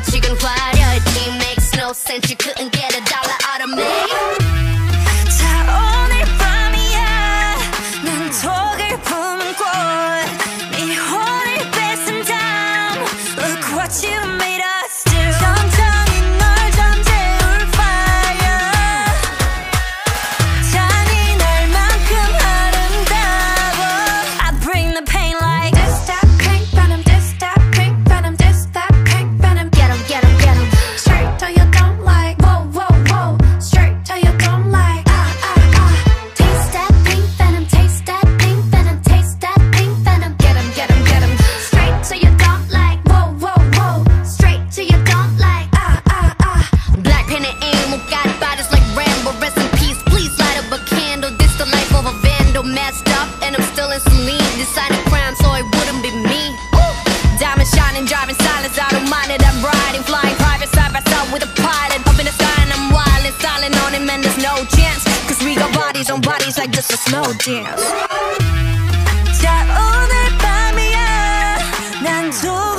지금 화려했지. Makes no sense, you couldn't get a dollar out of me. 자 오늘 밤이야 난 독을 품은 꽃 네 혼을 뺏은 다음 Look what you made us do. 천천히 널 잠재울 fire 잔인할 만큼 아름다워 I bring the pain like this that pink venom, this that pink venom, this that pink venom. Get 'em, get 'em, get 'em. Straight till you don't like, whoa, whoa, whoa. Straight till you don't like, Taste that pink venom, taste that pink venom, taste that pink venom. Get 'em, get 'em, get 'em. Straight till you don't like, whoa, whoa, whoa. Straight till you don't like, BLACKPINK and amo got bodies like Rambo. Rest in peace, please light up a candle. This the life of a vandal, messed up and I'm still in saline. Deciding crime so it wouldn't be me. Diamond shining, driving silence, I don't mind it. I'm riding, flying private side by side with a pilot. Up in the sky and I'm wild and silent on him and there's no chance. Cause we got bodies on bodies like just a slow dance. 자 오늘 밤이야 난